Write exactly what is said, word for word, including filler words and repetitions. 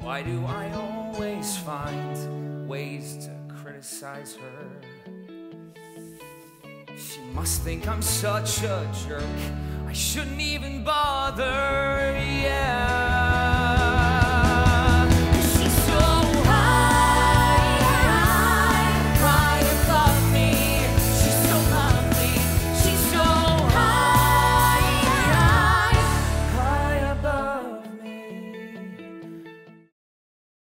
Why do I always find ways to criticize her? She must think I'm such a jerk, I shouldn't even bother, yeah.